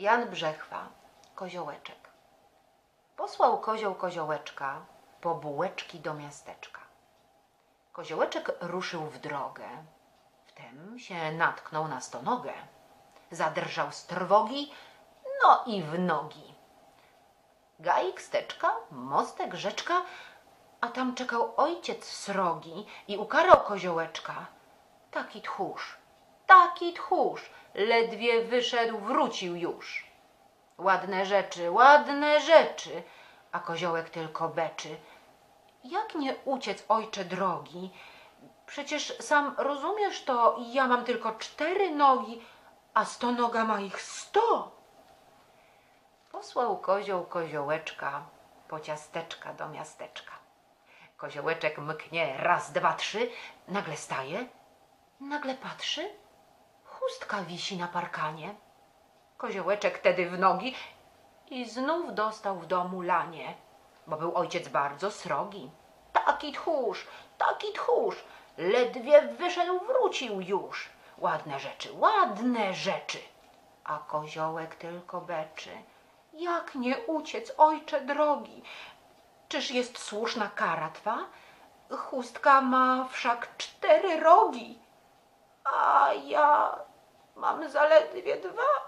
Jan Brzechwa, Koziołeczek. Posłał kozioł koziołeczka po bułeczki do miasteczka. Koziołeczek ruszył w drogę. Wtem się natknął na stonogę. Zadrżał z trwogi, no i w nogi. Gajik, steczka, mostek, rzeczka, a tam czekał ojciec srogi i ukarał koziołeczka. Taki tchórz, ledwie wyszedł, wrócił już. Ładne rzeczy, a koziołek tylko beczy. Jak nie uciec, ojcze drogi? Przecież sam rozumiesz to, ja mam tylko 4 nogi, a stonoga ma ich 100. Posłał kozioł koziołeczka po ciasteczka do miasteczka. Koziołeczek mknie raz, 2, 3, nagle staje, nagle patrzy, chustka wisi na parkanie. Koziołeczek tedy w nogi i znów dostał w domu lanie, bo był ojciec bardzo srogi. Taki tchórz, ledwie wyszedł, wrócił już. Ładne rzeczy, a koziołek tylko beczy. Jak nie uciec, ojcze drogi? Czyż jest słuszna kara twa? Chustka ma wszak 4 rogi, a ja mam zaledwie 2.